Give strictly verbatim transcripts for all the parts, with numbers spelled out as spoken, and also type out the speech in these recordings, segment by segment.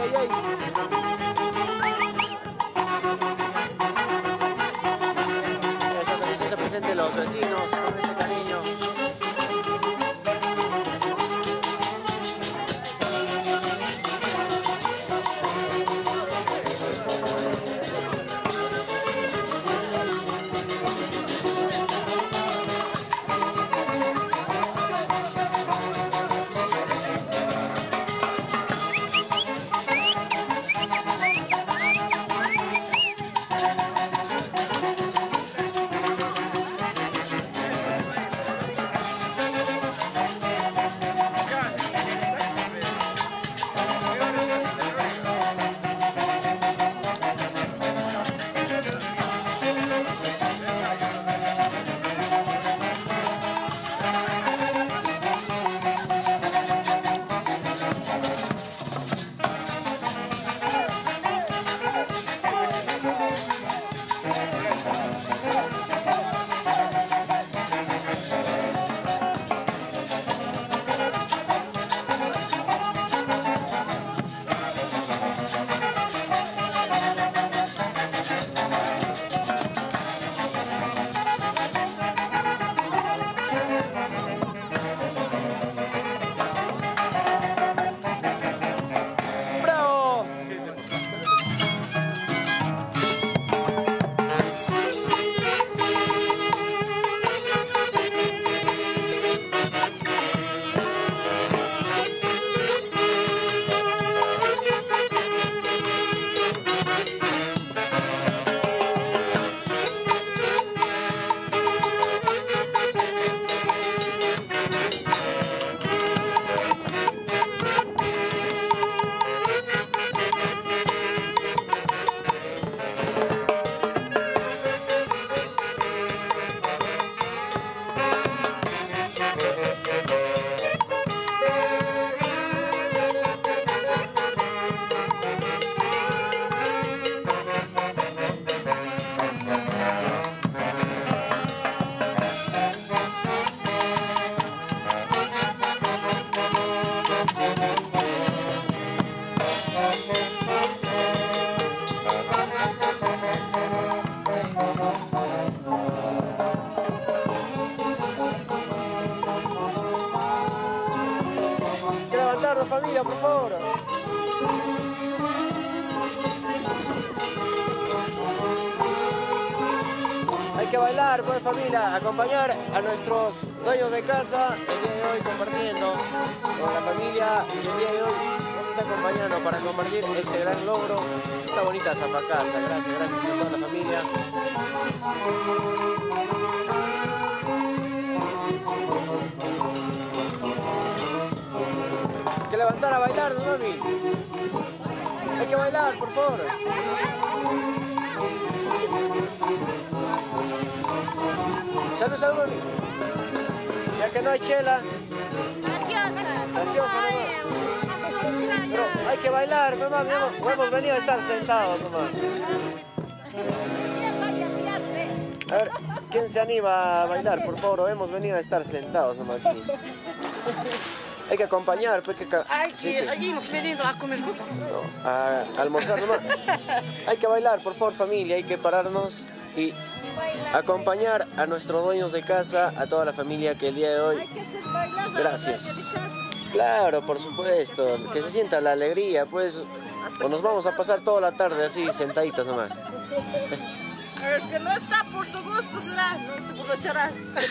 ay, ay. Esa también se presente los vecinos con este cariño. Familia, por favor. Hay que bailar, pues familia, acompañar a nuestros dueños de casa el día de hoy compartiendo con la familia que el día de hoy nos está acompañando para compartir este gran logro, esta bonita zapacasa. Gracias, gracias a toda la familia. Hay que levantar a bailar, ¿no, mami? Hay que bailar, por favor. Salud, salud, mami. Ya que no hay chela. Graciosa, mamá. Pero hay que bailar, mamá. No hemos venido a estar sentados, mamá. A ver, ¿quién se anima a bailar, por favor? Hemos venido a estar sentados, mamá, aquí. Hay que acompañar, pues que... Ay, sí, que que... allí hemos venido a comer. No, a almorzar nomás. Hay que bailar, por favor, familia, hay que pararnos y acompañar a nuestros dueños de casa, a toda la familia que el día de hoy... Gracias. Claro, por supuesto, que se sienta la alegría, pues, o nos vamos a pasar toda la tarde así, sentaditos nomás. El que no está por su gusto será, no se aprovechará.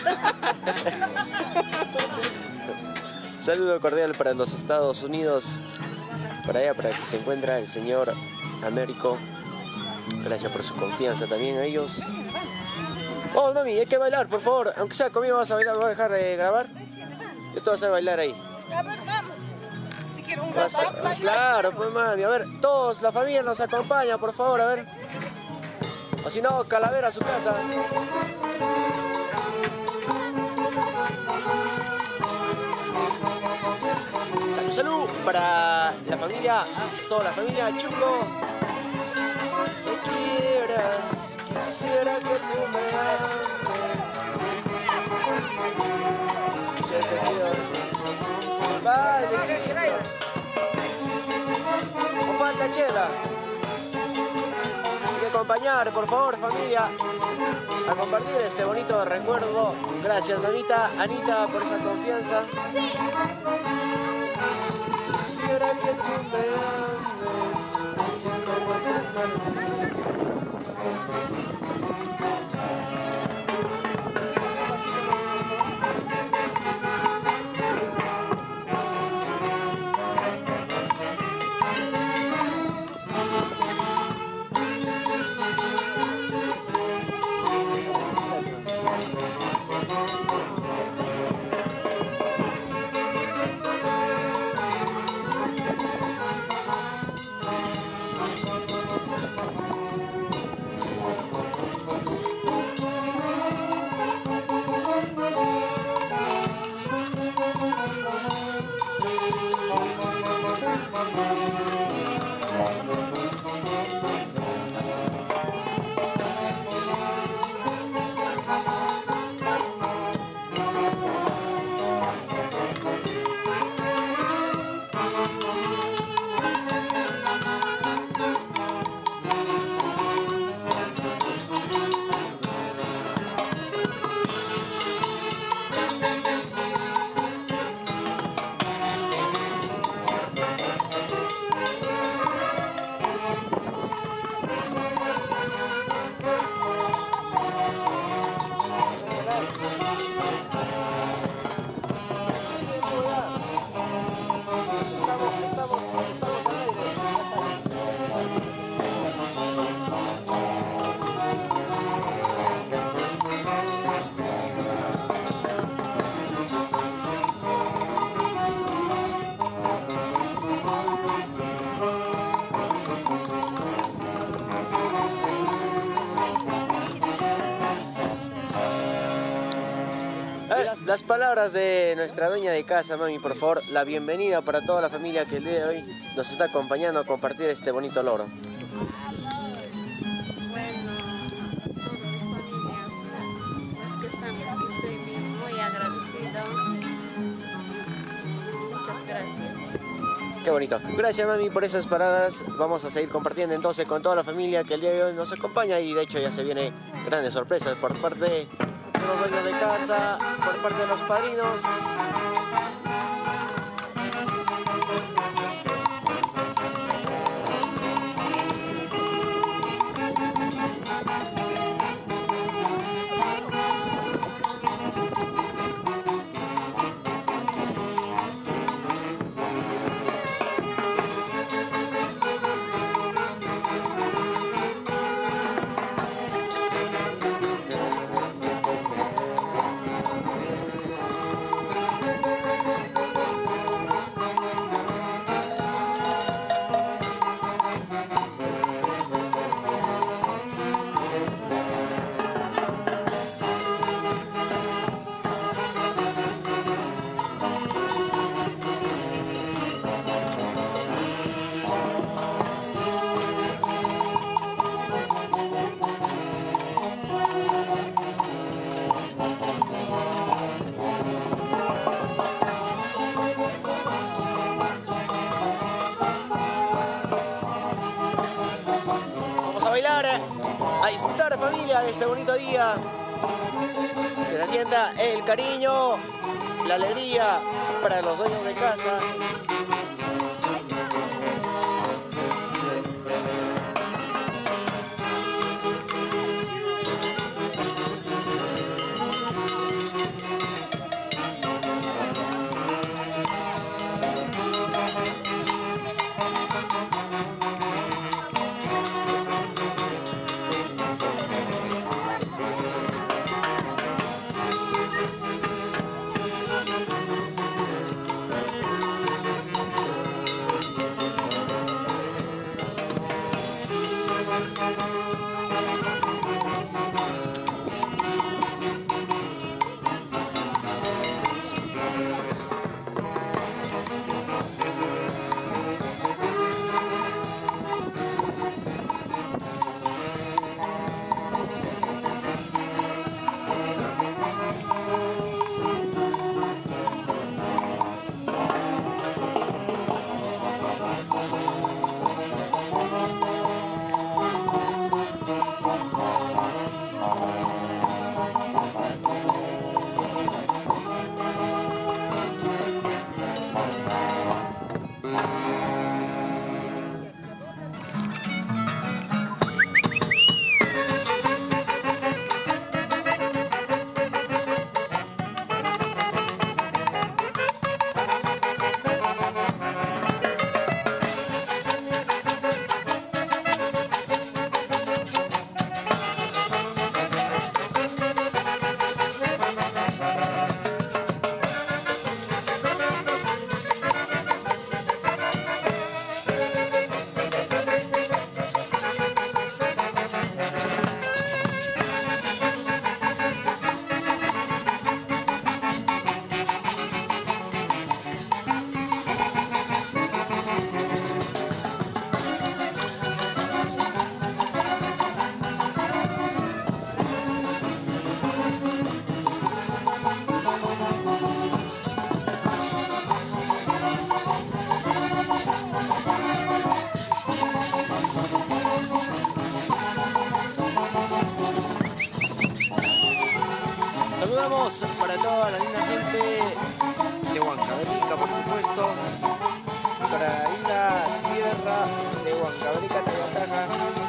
Saludo cordial para los Estados Unidos, para allá, para que se encuentra el señor Américo. Gracias por su confianza también a ellos. Vamos, mami, hay que bailar, por favor. Aunque sea conmigo vas a bailar, ¿lo voy a dejar de grabar? Yo te voy a hacer bailar ahí. A ver, vamos. Si quiero un rato más bailar. Claro, pues mami, a ver, todos, la familia nos acompaña, por favor, a ver. O si no, calavera a su casa. Salud, salud para la familia, toda la familia Chuco. Que quieras, quisiera que tú me ames. Escucha ese video. Bye, de chela. Hay que acompañar, por favor, familia, a compartir este bonito recuerdo. Gracias, mamita Anita, por esa confianza. Quisiera que tú me ames, así como el mar. Las palabras de nuestra dueña de casa, mami, por favor, la bienvenida para toda la familia que el día de hoy nos está acompañando a compartir este bonito logro. Bueno, todas mis familias, los que están aquí, estoy muy agradecido. Muchas gracias. Qué bonito. Gracias, mami, por esas palabras. Vamos a seguir compartiendo entonces con toda la familia que el día de hoy nos acompaña y de hecho ya se vienen grandes sorpresas por parte de los dueños de casa, por parte de los padrinos. A disfrutar, familia, de este bonito día. Que se sienta el cariño, la alegría para los dueños de casa. Saludamos para toda la linda gente de Huancavelica, por supuesto, para la linda tierra de Huancavelica, Tehuacana,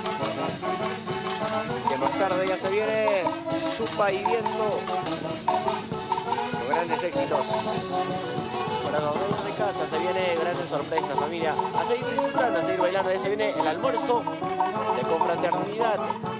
que más tarde ya se viene Supa y Viento, con grandes éxitos. Para los dueños de casa se viene grandes sorpresas, familia. A seguir disfrutando, a seguir bailando. Ya se viene el almuerzo de confraternidad.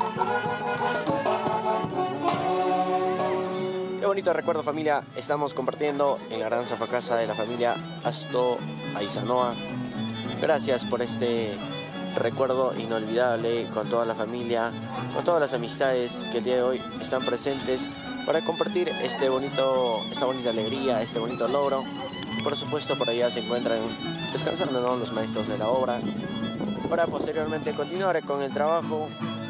Qué bonito recuerdo, familia. Estamos compartiendo en la gran zafacasa de la familia Asto Aizanoa. Gracias por este recuerdo inolvidable con toda la familia, con todas las amistades que el día de hoy están presentes para compartir este bonito, esta bonita alegría, este bonito logro. Por supuesto, por allá se encuentran descansando, ¿no?, los maestros de la obra, para posteriormente continuar con el trabajo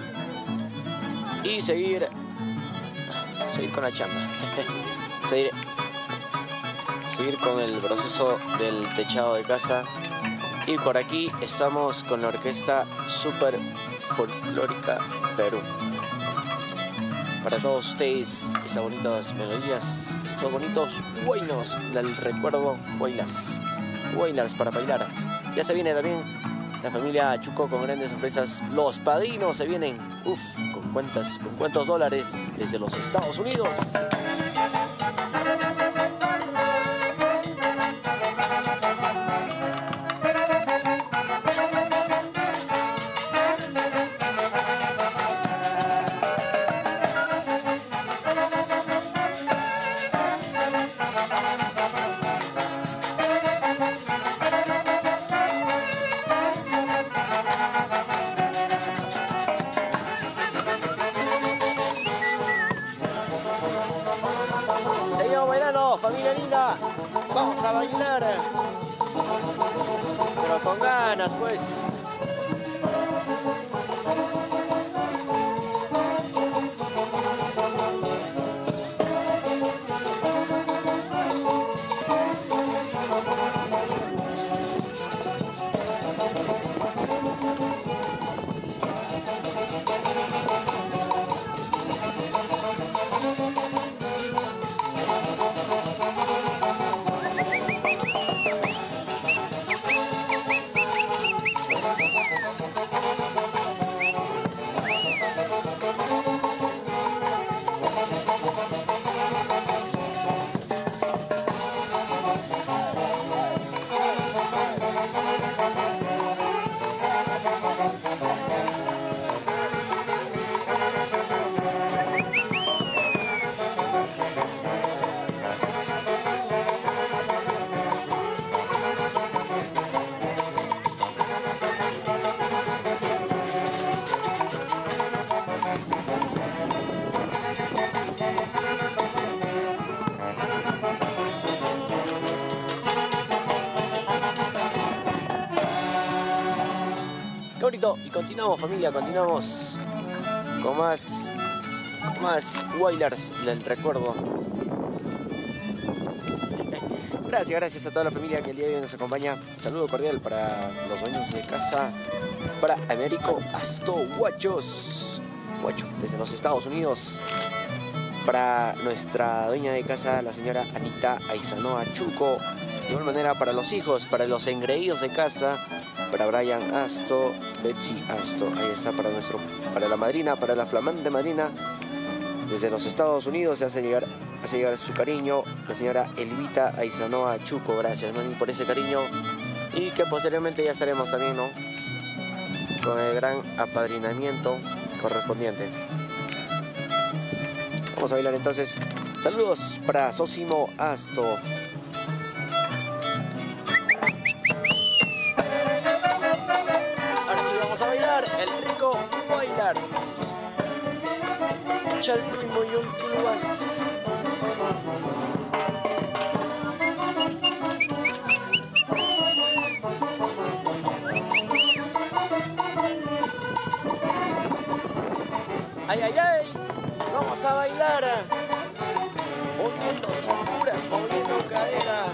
y seguir seguir con la chamba, seguir, seguir con el proceso del techado de casa. Y por aquí estamos con la orquesta Super Folclórica Perú. Para todos ustedes, estas bonitas melodías, estos bonitos buenos del recuerdo, Wailers, Wailers para bailar. Ya se viene también la familia Chuco con grandes sorpresas. Los padrinos se vienen, uff, con cuántas, con cuántos dólares desde los Estados Unidos. Familia linda, vamos a bailar, pero con ganas, pues. Qué bonito. Y continuamos, familia, continuamos con más, con más Wailers del recuerdo. Gracias, gracias a toda la familia que el día de hoy nos acompaña. Saludo cordial para los dueños de casa, para Américo Asto Guachos, Guacho, desde los Estados Unidos. Para nuestra dueña de casa, la señora Anita Aizanoa Chuco, igual manera para los hijos, para los engreídos de casa, para Brian Asto, Betsy Asto. Ahí está para nuestro, para la madrina, para la flamante madrina. Desde los Estados Unidos se hace llegar, hace llegar su cariño la señora Elvita Aizanoa Chuco. Gracias, mami, por ese cariño. Y que posteriormente ya estaremos también, ¿no?, con el gran apadrinamiento correspondiente. Vamos a bailar entonces. Saludos para Sosimo Asto. Ahora sí vamos a bailar el rico Bailars. Chaltuimo y Ultuluas. Ay, ay, ay, vamos a bailar, moviendo cinturas, moviendo cadera.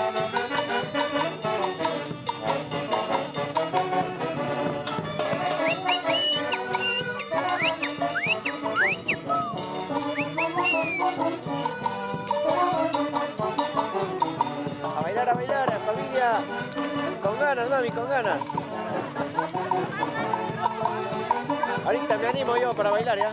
A bailar, a bailar, familia, con ganas, mami, con ganas. Ahorita me animo yo para bailar, ¿ya?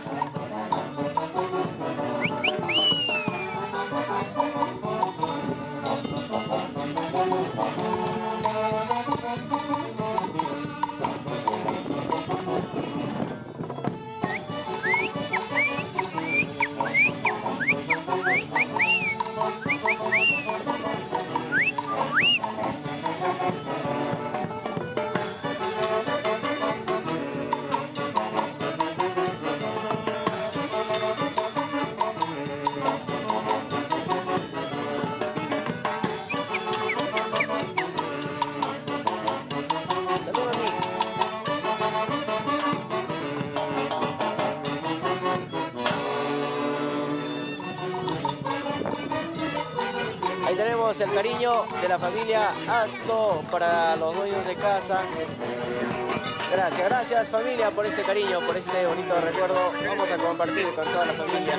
Ahí tenemos el cariño de la familia Asto para los dueños de casa. Gracias, gracias familia por este cariño, por este bonito recuerdo. Vamos a compartir con toda la familia.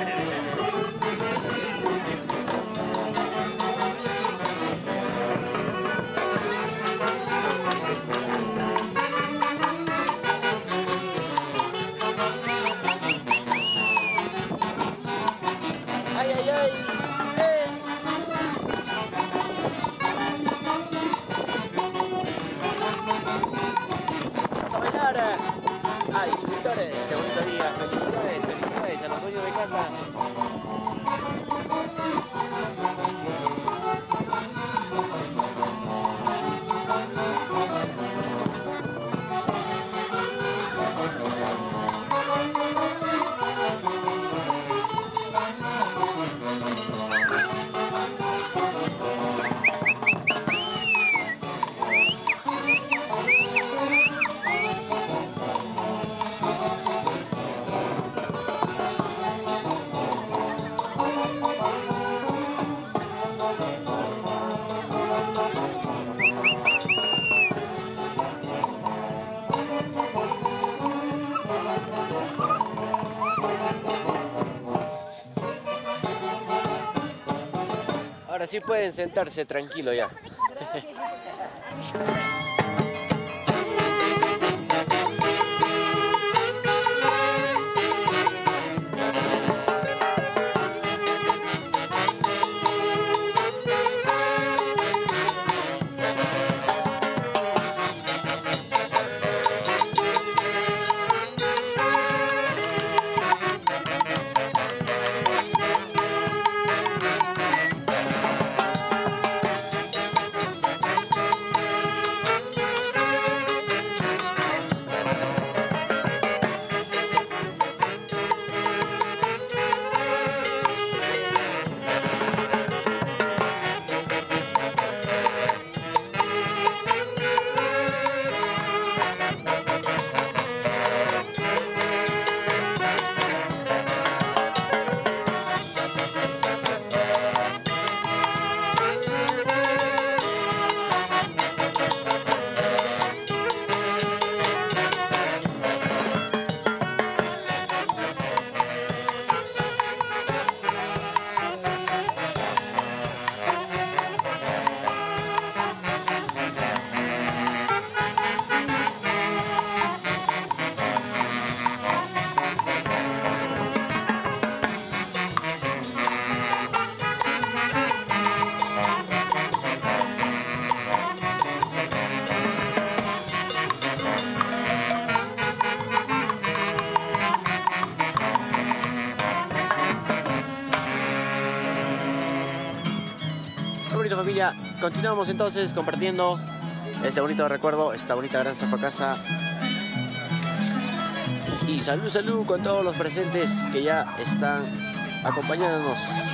Ay, ay, ay. Eh. Vamos a bailar, a disfrutar de este bonito día. Felicidades, felicidades a los dueños de casa. Ahora sí pueden sentarse tranquilo ya. familia, continuamos entonces compartiendo este bonito recuerdo, esta bonita gran zafacasa. Y salud, salud con todos los presentes que ya están acompañándonos.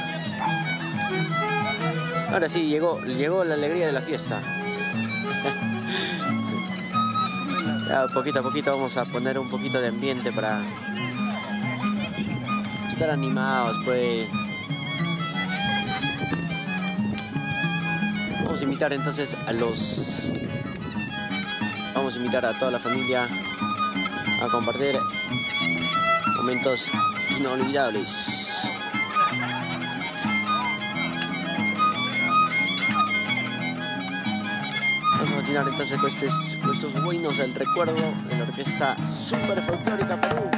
Ahora sí, llegó, llegó la alegría de la fiesta. Ya poquito a poquito vamos a poner un poquito de ambiente para estar animados, pues. Vamos a invitar entonces a los... Vamos a invitar a toda la familia a compartir momentos inolvidables. Vamos a continuar entonces con estos, con estos buenos del recuerdo de la orquesta Super Folclórica Perú.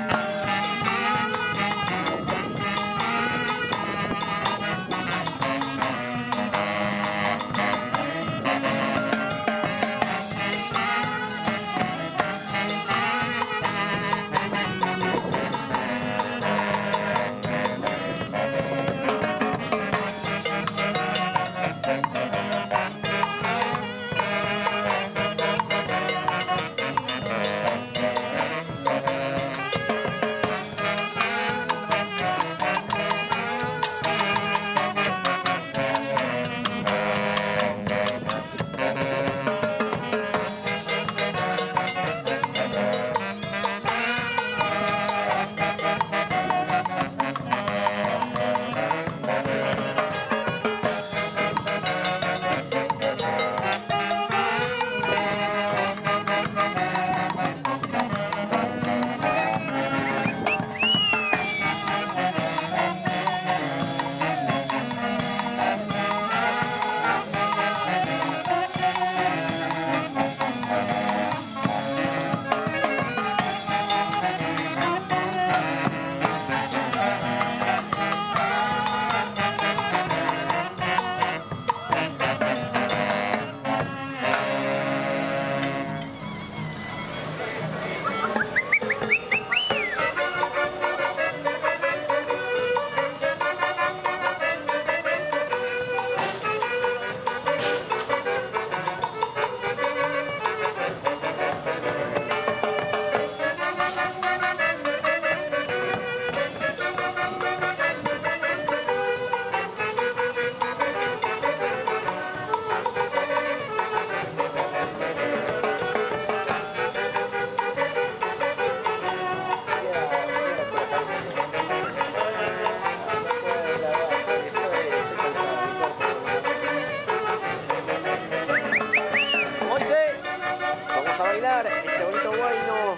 Este bonito guayno.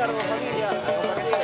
acompañarnos, familia, a compartir.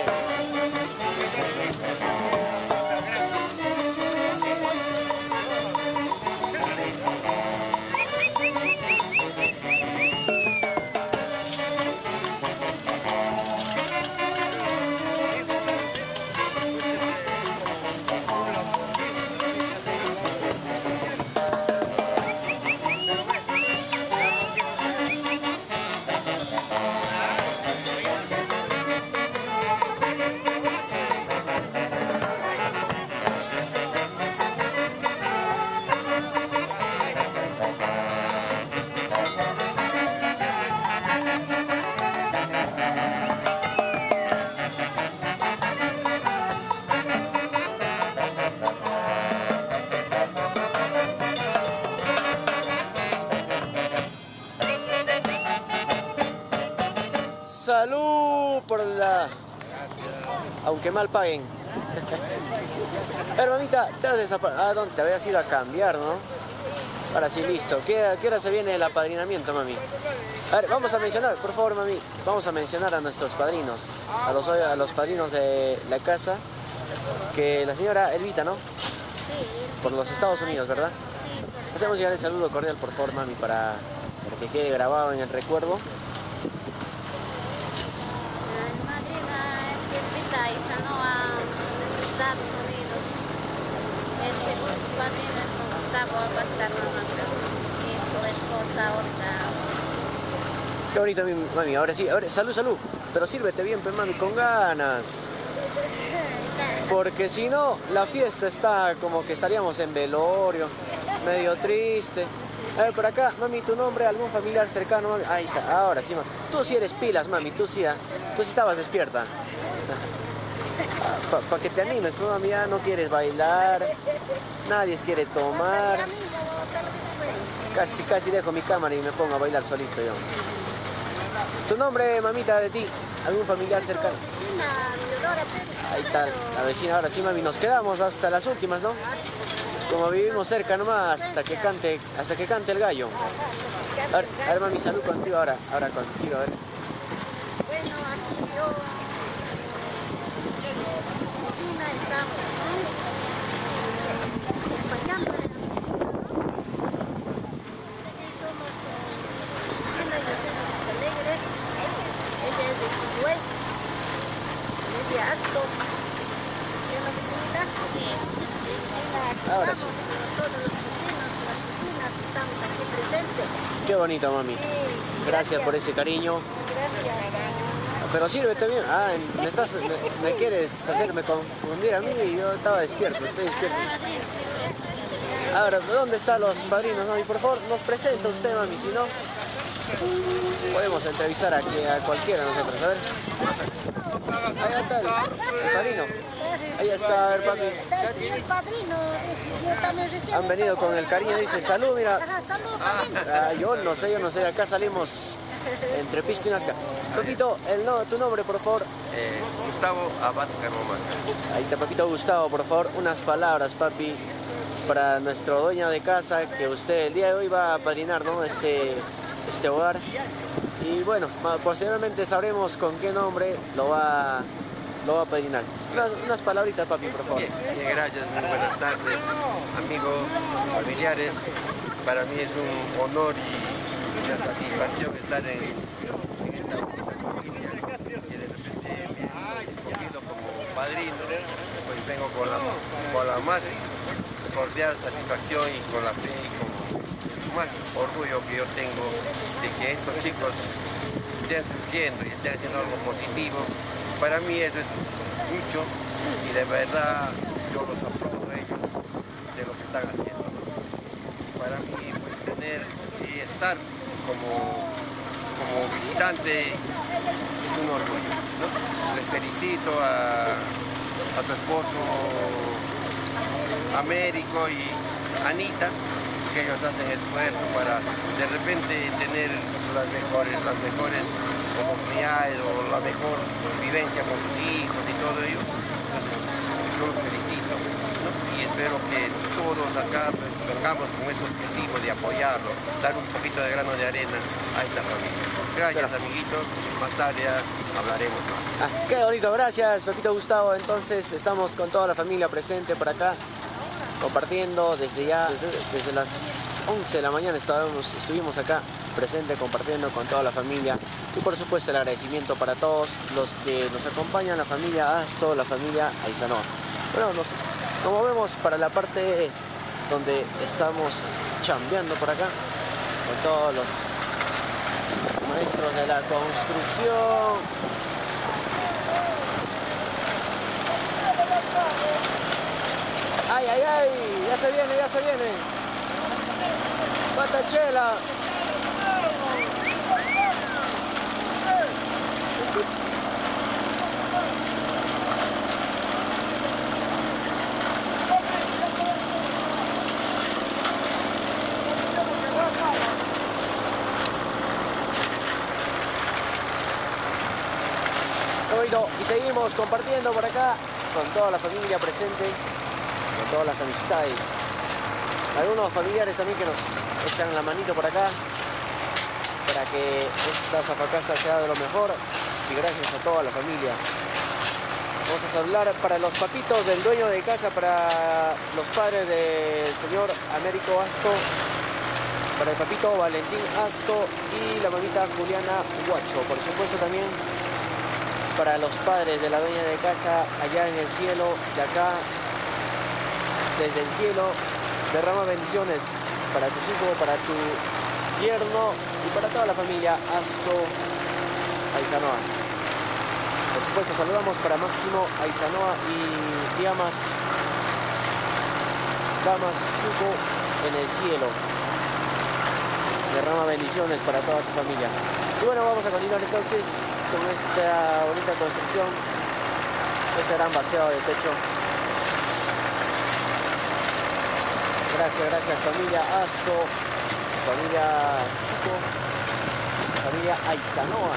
Salud por la... Aunque mal paguen. Pero mamita, te has desaparecido. Ah, ¿dónde te habías ido a cambiar, no? Ahora sí, listo. ¿Qué, ¿Qué hora se viene el apadrinamiento, mami? A ver, vamos a mencionar, por favor, mami. Vamos a mencionar a nuestros padrinos. A los, a los padrinos de la casa. Que la señora Elvita, ¿no? Sí. Por los Estados Unidos, ¿verdad? Sí, por Hacemos llegar el saludo cordial, por favor, mami, para, para que quede grabado en el recuerdo. la madrina es Elvita Isanoa, de Estados Unidos. El segundo padrino es con Gustavo Bastarno, y su esposa ahorita. Qué bonito, mi mami. Ahora sí, ahora, salud, salud. Pero sírvete bien, pues, mami, con ganas. Porque si no, la fiesta está como que estaríamos en velorio, medio triste. A ver, por acá, mami, tu nombre, algún familiar cercano, mami. Ahí está, ahora sí, mami. Tú sí eres pilas, mami, tú sí, ¿eh? Tú sí estabas despierta. Para pa que te animes, tú, mami, ya no quieres bailar, nadie quiere tomar. Casi, casi dejo mi cámara y me pongo a bailar solito yo. ¿Tu nombre, mamita, de ti? ¿Algún familiar cercano? Ahí está, la vecina. Ahora sí, mami, nos quedamos hasta las últimas, ¿no? Como vivimos cerca nomás, hasta que cante, hasta que cante el gallo. A ver, a ver, mami, salud contigo ahora, ahora contigo, a ver. Bueno, aquí yo, en la cocina estamos acompañando. Somos Cristina y Lucena Alegre. Ella es de Quilhué. Es de Asco. ¿Qué más, señorita? Ahora sí. Todos los vecinos, las vecinas estamos aquí presentes. Qué bonito, mami. Sí, Gracias por ese cariño. Gracias. Pero sírvete bien. Ah, me, estás, me, me quieres hacerme confundir a mí y yo estaba despierto, estoy despierto. Ahora, ¿dónde están los padrinos, mami? Por favor, nos presenta usted, mami, si no, podemos entrevistar aquí a cualquiera de nosotros, a ver. Ahí está el, el padrino. Ahí está, a ver, papi. El padrino, yo también recién. Han venido con el cariño, dice, salud, mira. Ajá, salud, padrino. Ah, yo no sé, yo no sé, acá salimos entre Pisco y Nazca. Papito, el no, tu nombre, por favor. Eh, Gustavo Abad Carmona. Ahí está, papito Gustavo, por favor, unas palabras, papi, para nuestro dueño de casa, que usted el día de hoy va a padrinar, ¿no? Este, este hogar. Y bueno, posteriormente sabremos con qué nombre lo va, lo va a padrinar. Unas, unas palabritas, papi, por favor. Bien, bien, gracias, muy buenas tardes, amigos, familiares. Para mí es un honor y una satisfacción estar en, en esta bonita familia que de repente me han escogido como padrino. Pues vengo con la, con la más cordial satisfacción y con la fe y con más orgullo que yo tengo de que estos chicos estén surgiendo y estén haciendo algo positivo. Para mí eso es mucho y de verdad yo los aplaudo a ellos de lo que están haciendo. Para mí pues tener y estar como, como visitante es un orgullo, ¿no? Les felicito a, a tu esposo Américo y Anita, que ellos hacen esfuerzo para de repente tener las mejores, las mejores oportunidades o la mejor vivencia con sus hijos y todo ello. Entonces, yo los felicito. ¿no? Y espero que todos acá pues, vengamos con ese objetivo de apoyarlo, dar un poquito de grano de arena a esta familia. Gracias, Pero... amiguitos, más tarde hablaremos más. Ah, qué bonito, gracias Pepito Gustavo. Entonces estamos con toda la familia presente por acá, compartiendo desde ya, desde, desde las once de la mañana estábamos, estuvimos acá presente compartiendo con toda la familia y por supuesto el agradecimiento para todos los que nos acompañan, la familia Asto, la familia Aizanoa. Bueno, nos, como vemos para la parte donde estamos chambeando por acá con todos los maestros de la construcción. ¡Ay, ay, ay! ¡Ya se viene, ya se viene! ¡Patachela! Y seguimos compartiendo por acá con toda la familia presente, con todas las amistades. Algunos familiares también que nos echan la manito por acá para que esta zafacasa sea de lo mejor y gracias a toda la familia. Vamos a hablar para los papitos del dueño de casa, para los padres del señor Américo Asto, para el papito Valentín Asto y la mamita Juliana Guacho. Por supuesto también para los padres de la dueña de casa allá en el cielo, de acá, desde el cielo, derrama bendiciones para tus hijos, para tu yerno y para toda la familia Asto Aizanoa. Por supuesto saludamos para Máximo Aizanoa y Diamas Damas Chuco en el cielo. Derrama bendiciones para toda tu familia. Y bueno, vamos a continuar entonces con esta bonita construcción, este gran vaciado de techo. Gracias, gracias familia Asto, familia Chico, familia Aizanoa.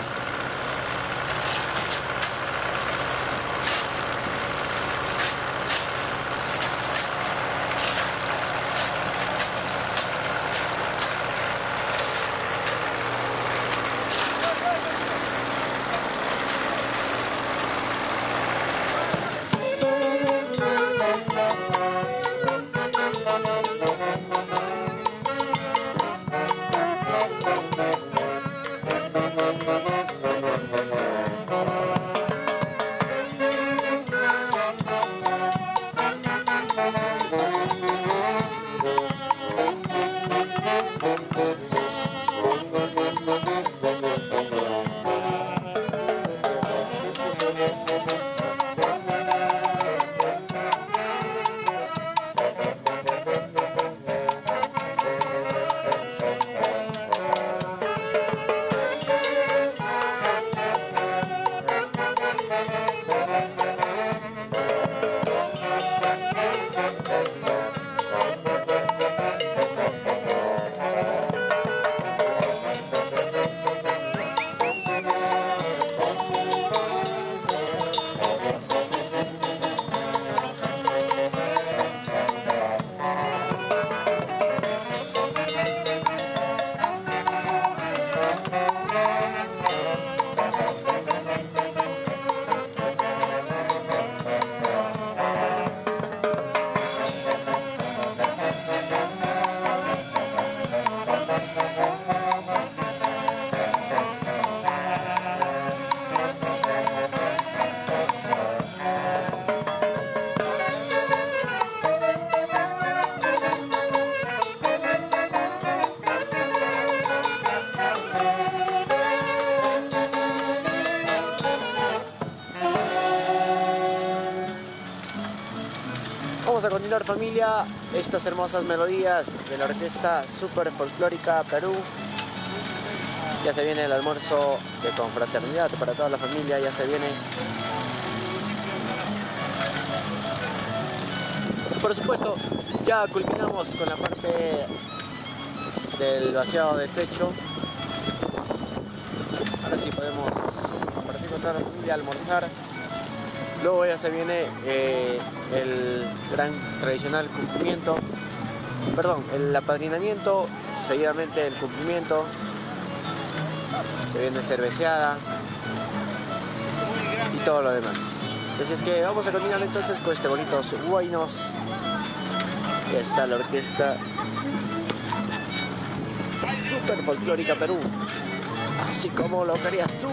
Vamos a continuar familia, estas hermosas melodías de la orquesta Super Folclórica Perú. Ya se viene el almuerzo de confraternidad para toda la familia, ya se viene. Por supuesto, ya culminamos con la parte del vaciado de techo. Ahora sí podemos compartir con toda la familia, almorzar. Luego ya se viene eh, el gran tradicional cumplimiento, perdón, el apadrinamiento, seguidamente el cumplimiento, se viene cerveceada y todo lo demás. Así es que vamos a continuar entonces con este bonitos huaynos. Ya está la orquesta super folclórica Perú, así como lo querías tú.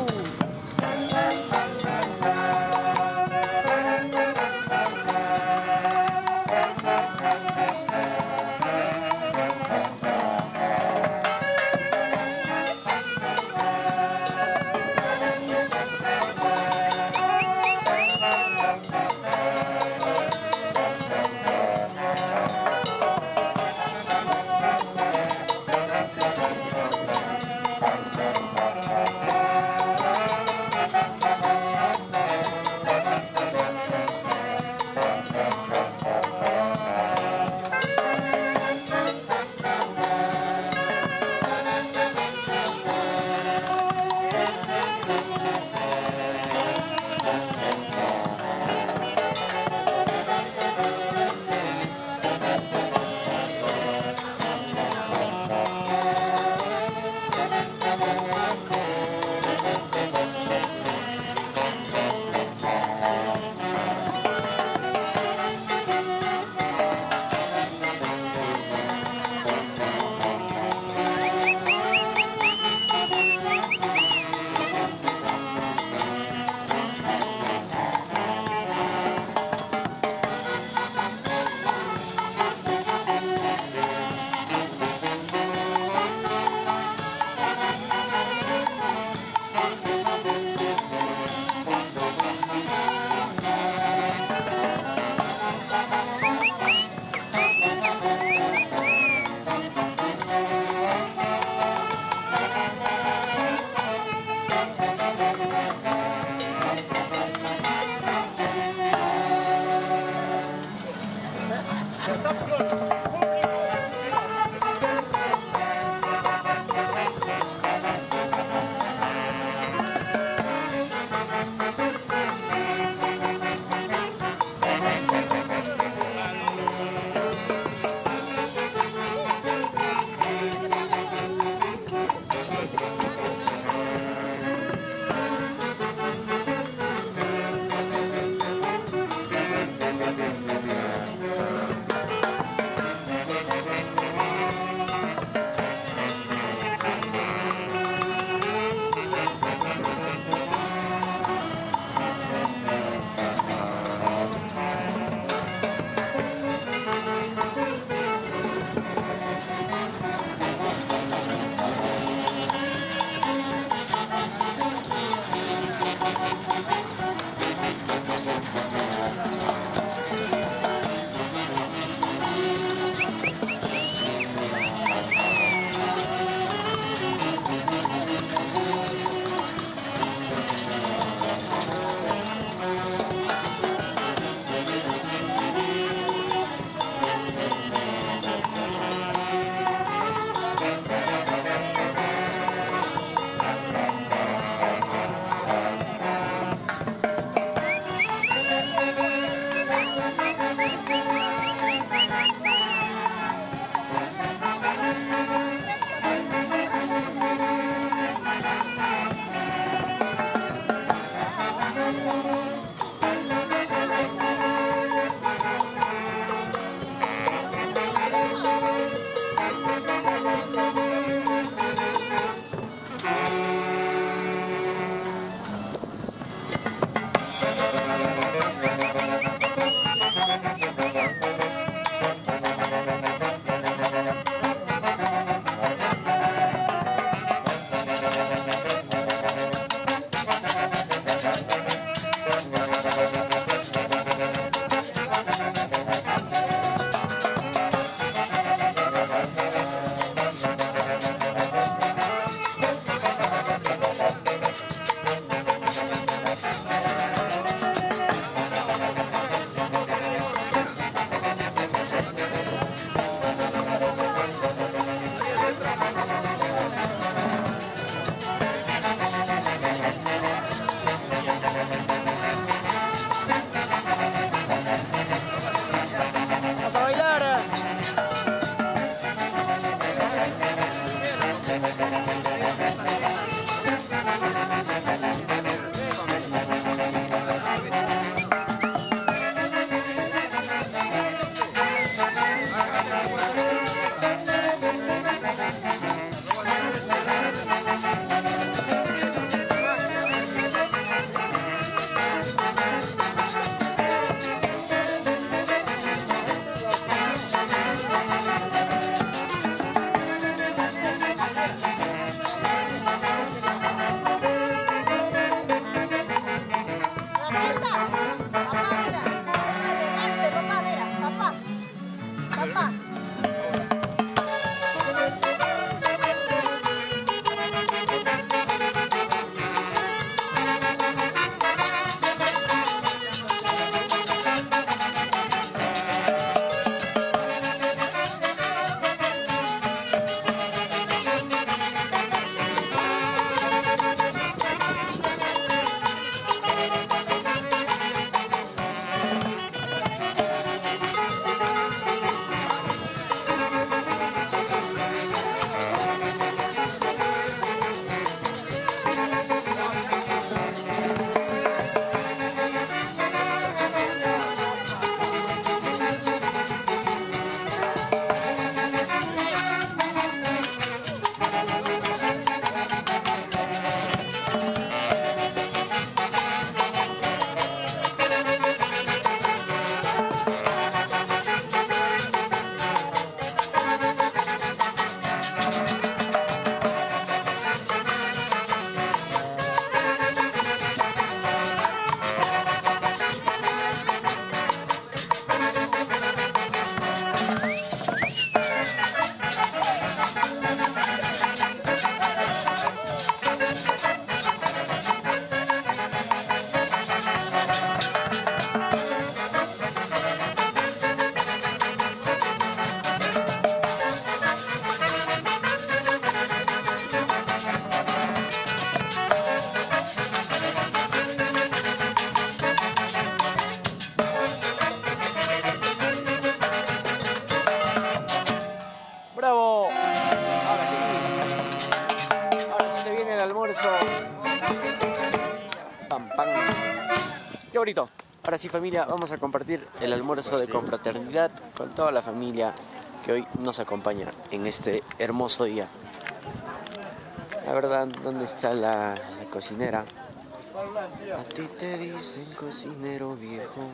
Pam, pam. Qué bonito. Ahora sí, familia, vamos a compartir el almuerzo de confraternidad con toda la familia que hoy nos acompaña en este hermoso día. La verdad, ¿dónde está la, la cocinera? A ti te dicen cocinero viejo,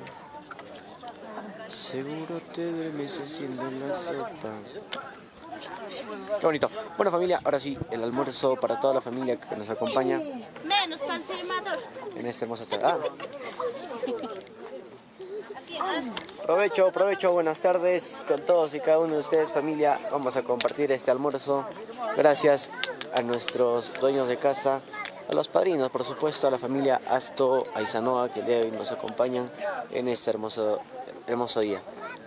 seguro te duermes haciendo la sopa. Qué bonito. Bueno, familia, ahora sí, el almuerzo para toda la familia que nos acompaña Menos para el filmador. en este hermoso tarde. Ah. Provecho, provecho, buenas tardes con todos y cada uno de ustedes, familia. Vamos a compartir este almuerzo gracias a nuestros dueños de casa, a los padrinos, por supuesto, a la familia Asto Aizanoa, que el día de hoy nos acompañan en este hermoso, hermoso día.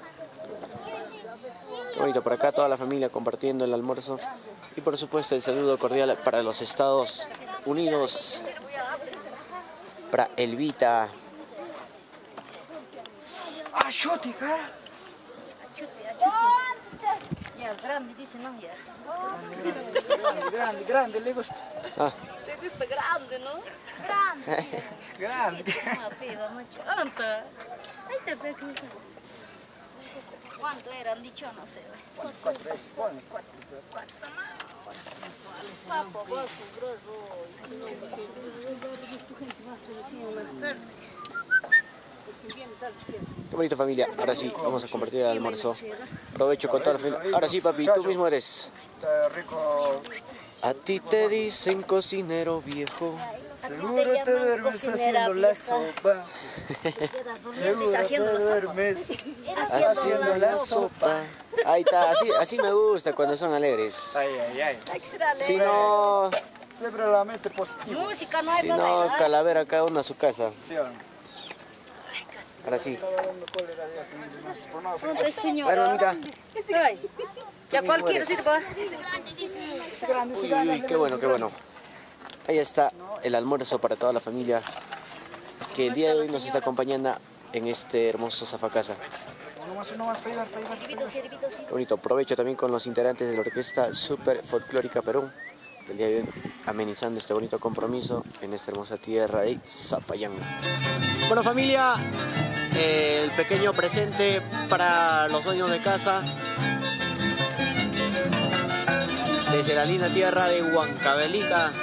Qué bonito, por acá toda la familia compartiendo el almuerzo y por supuesto el saludo cordial para los Estados Unidos, para Elvita. Achute, cara. Achute, achute. Ya, grande, dice no, ya. Grande, grande, grande, le gusta. Ah. Te gusta grande, ¿no? Grande. Grande. Una piba, mucho. ¿Cuánto? Ahí te pego. ¿Cuánto eran? Dicho, no sé. Cuatro veces, pone. Cuatro. Cuatro. Papo, vos, Qué bonito, familia. Ahora sí, vamos a compartir el almuerzo. Provecho con toda la familia. Ahora sí, papi, tú mismo eres. Está rico. A ti te dicen cocinero viejo. Seguro te duermes haciendo la sopa. Seguro te duermes Haciendo la sopa. Ahí está, así, así me gusta cuando son alegres. Ay, ay, ay. Si no, Siempre la mente positiva. música no hay si no, calavera cada uno a su casa. ¿Sí o no? Ahora sí. Pronto es A ver, señora. mamita. Ya cualquiera sirva. Uy, uy, uy, qué bueno, qué bueno. Ahí está el almuerzo para toda la familia que el día de hoy nos está acompañando en este hermoso Zafacasa. Uno más, uno más, para llevar, para llevar. Qué bonito. Provecho también con los integrantes de la Orquesta Super Folclórica Perú, el día de hoy amenizando este bonito compromiso en esta hermosa tierra de Zapayán. Bueno, familia, eh, el pequeño presente para los dueños de casa desde la linda tierra de Huancavelica.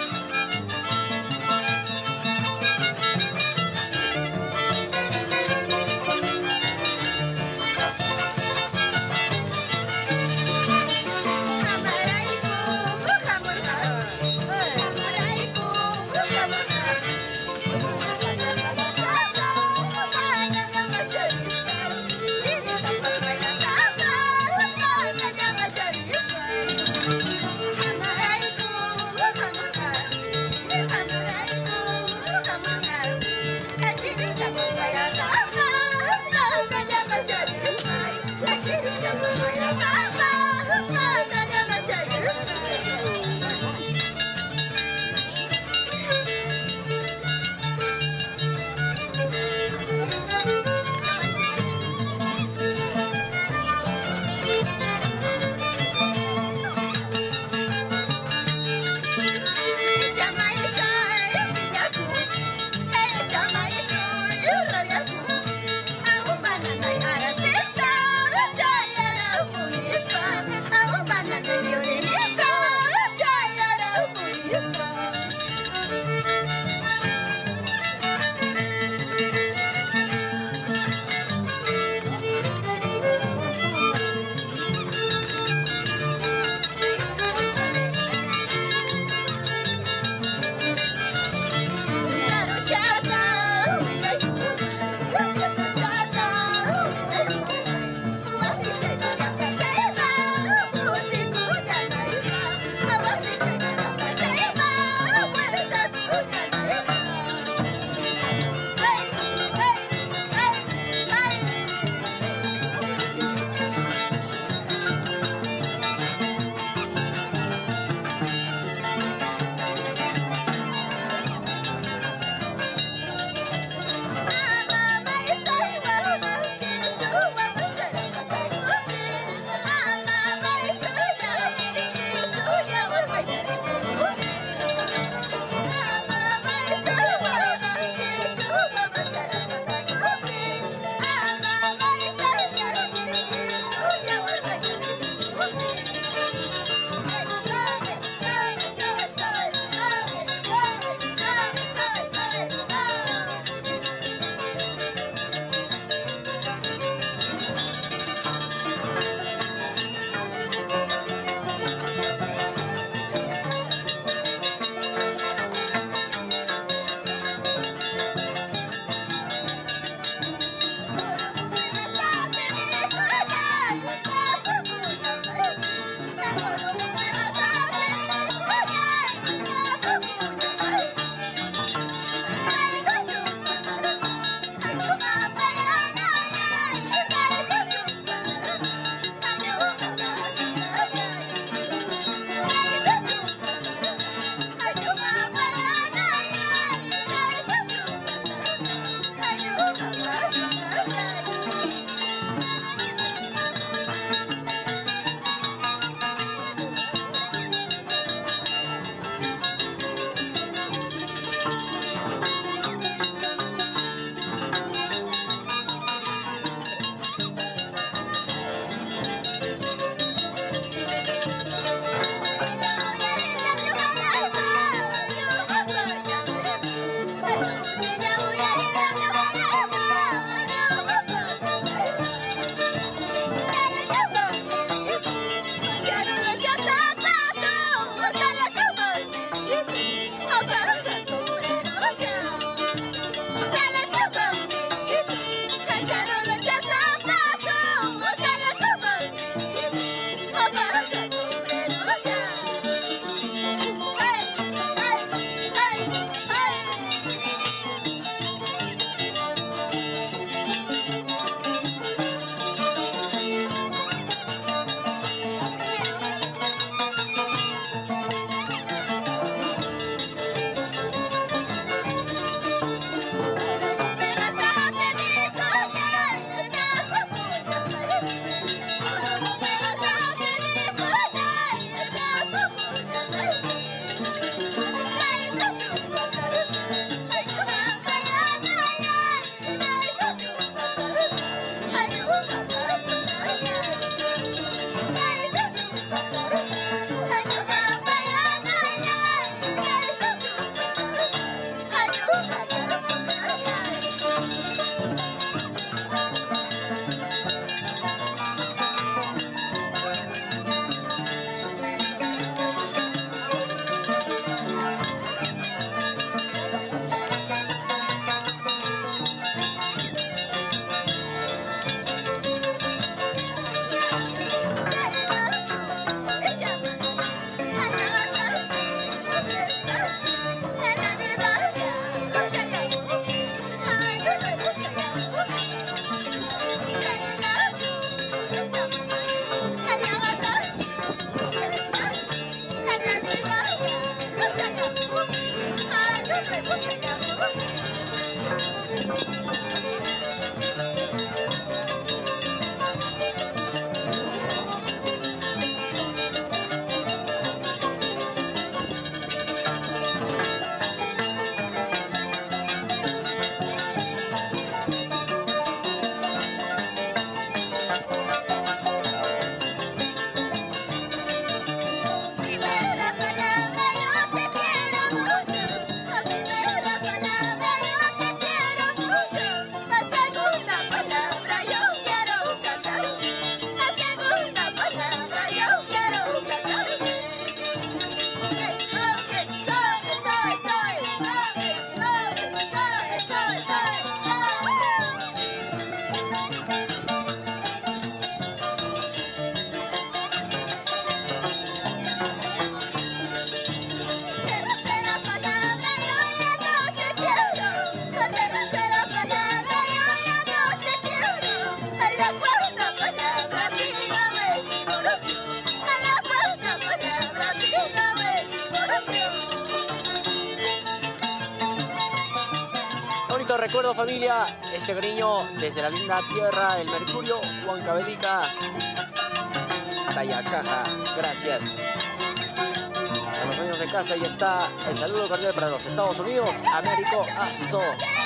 recuerdo, familia, este cariño desde la linda tierra del Mercurio, Huancavelica, Tayacaja. Gracias. A los dueños de casa, ahí está el saludo cordial para los Estados Unidos, Américo Asto.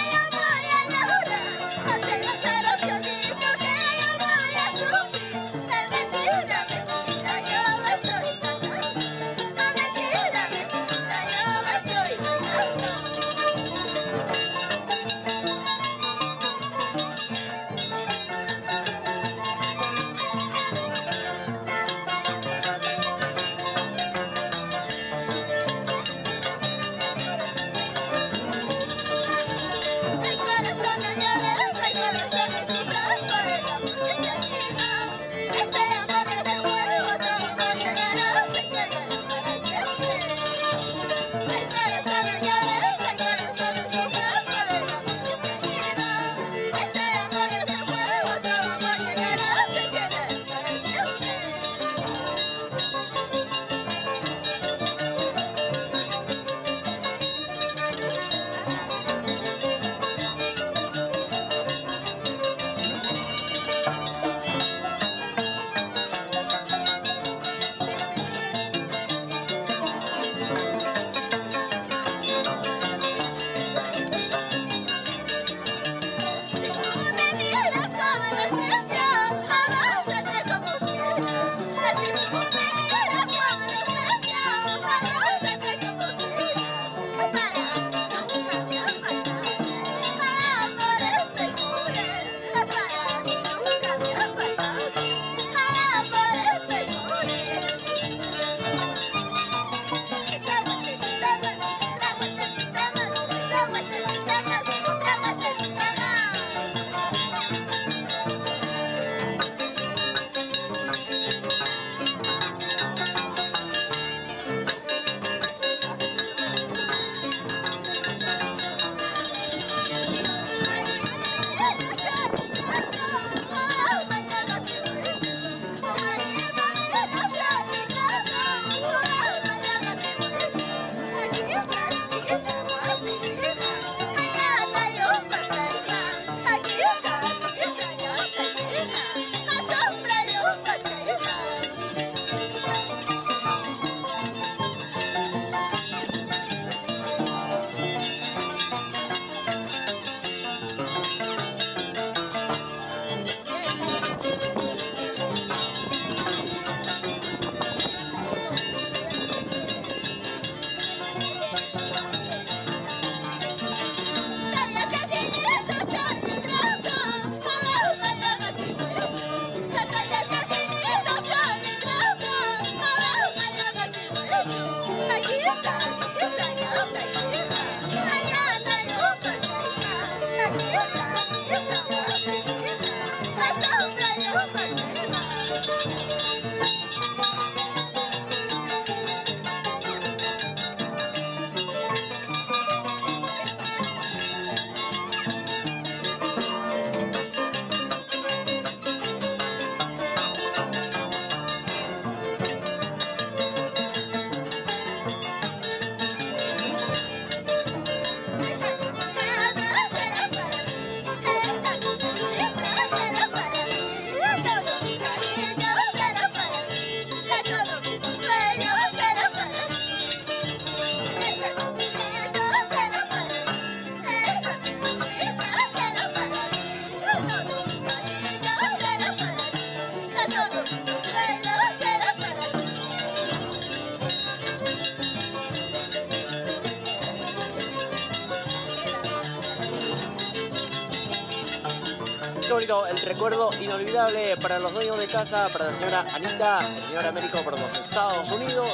El recuerdo inolvidable para los dueños de casa, para la señora Anita, el señor Américo por los Estados Unidos.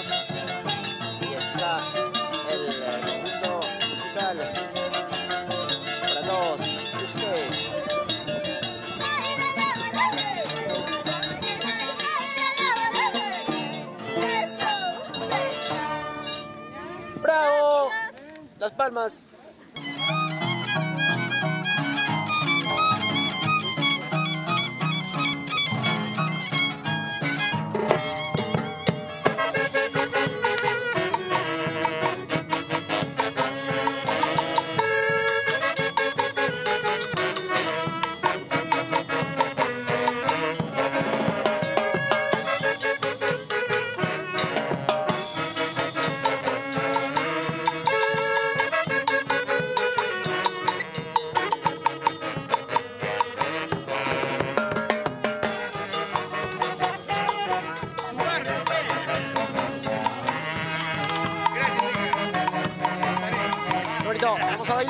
Y está el conjunto musical para todos ustedes. ¡Bravo! Las palmas.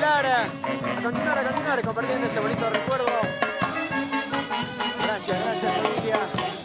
bailar, a continuar, a continuar, compartiendo este bonito recuerdo. Gracias, gracias familia.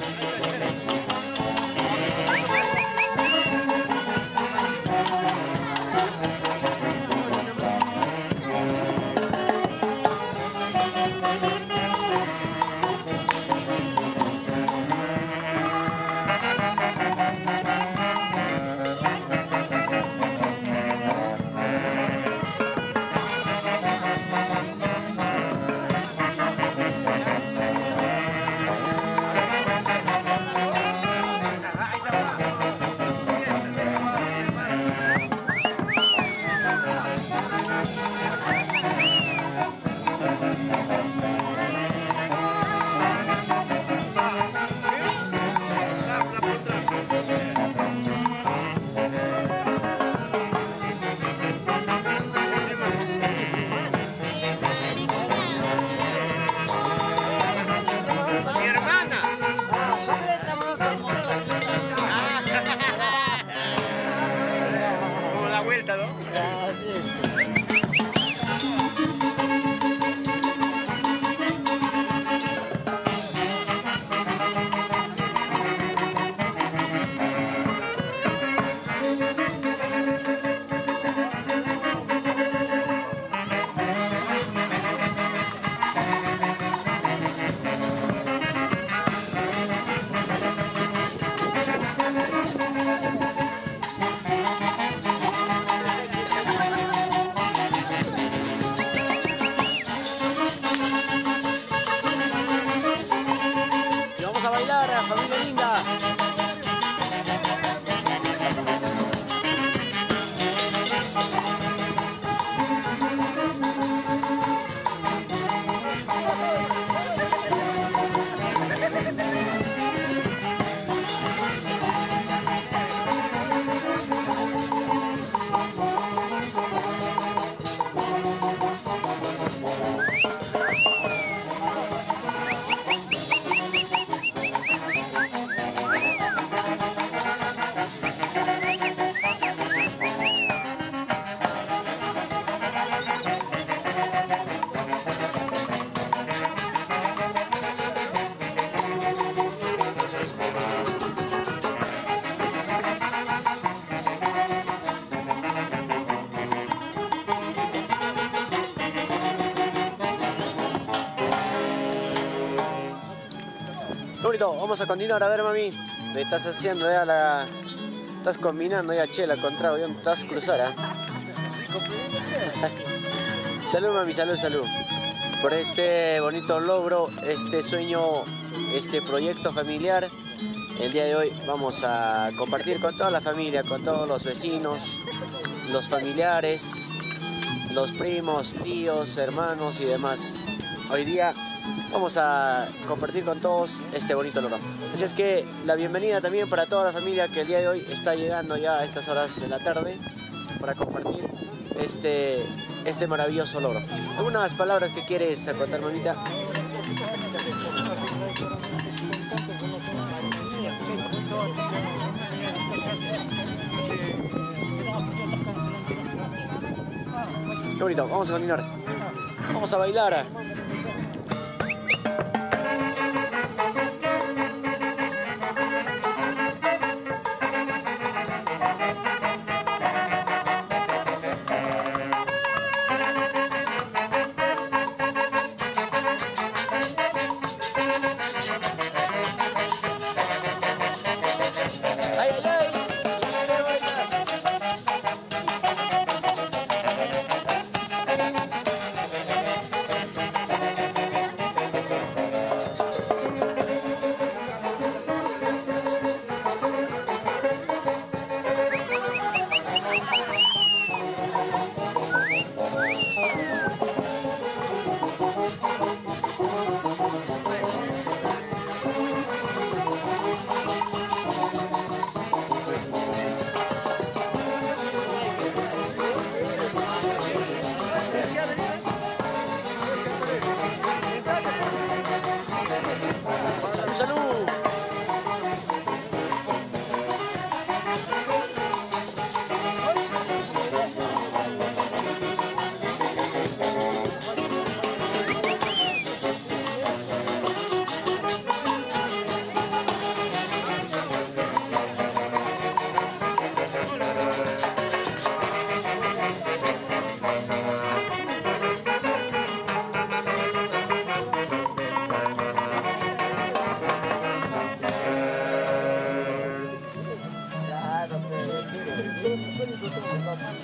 Familia linda. Bonito, vamos a continuar. A ver, mami, le estás haciendo ya la... Estás combinando ya chela con trago, ya estás cruzada. Salud, mami, salud, salud. Por este bonito logro, este sueño, este proyecto familiar. El día de hoy vamos a compartir con toda la familia, con todos los vecinos, los familiares, los primos, tíos, hermanos y demás. Hoy día vamos a compartir con todos este bonito logro. Así es que la bienvenida también para toda la familia que el día de hoy está llegando ya a estas horas de la tarde para compartir este, este maravilloso logro. ¿Algunas palabras que quieres contar, mamita? Qué bonito, vamos a continuar. Vamos a bailar.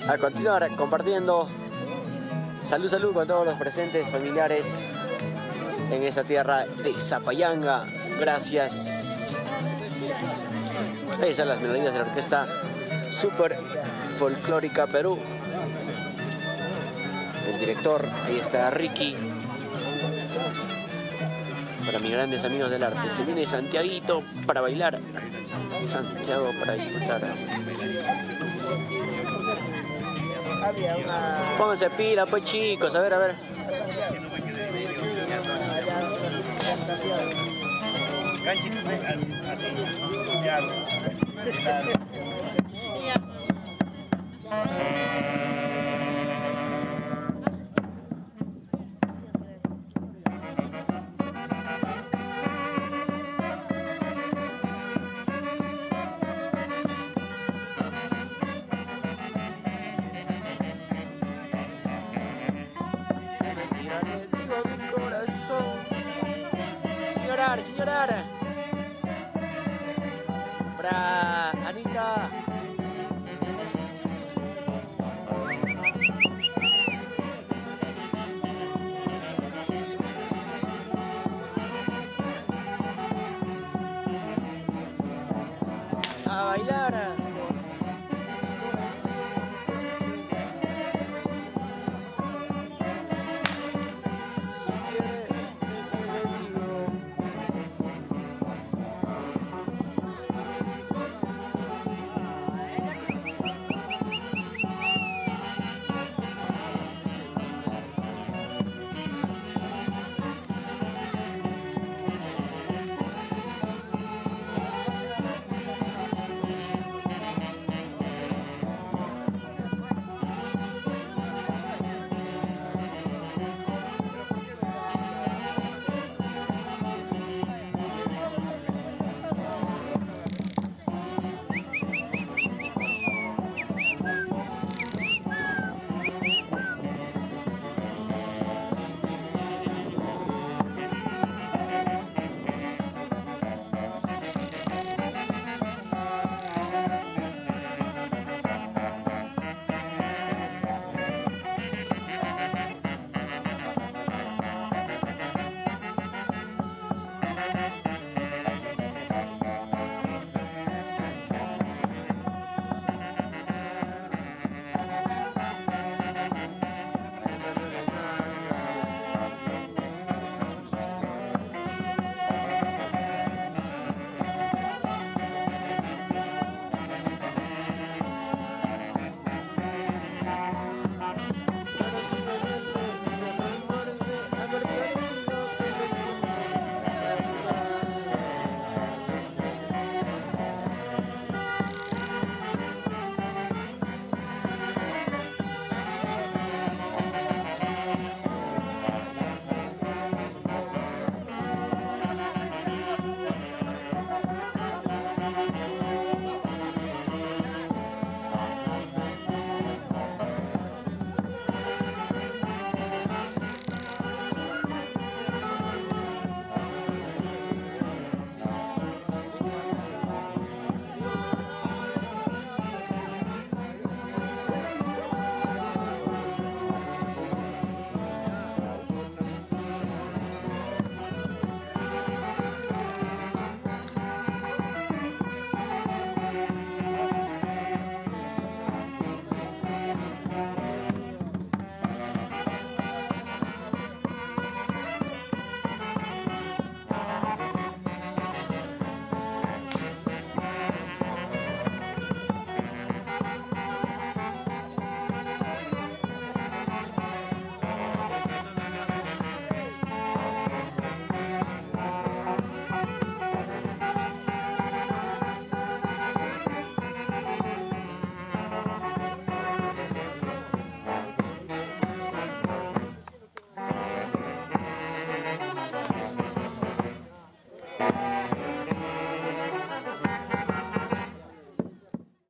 a continuar compartiendo. Salud, salud con todos los presentes, familiares en esa tierra de Zapayanga. Gracias. Ahí están las melodías de la orquesta Super Folclórica Perú. El director, ahí está Ricky. Para mis grandes amigos del arte, se viene Santiaguito para bailar. Santiago para disfrutar. Pónganse pila, pues chicos, a ver, a ver. Señorar, para Anita. A bailar.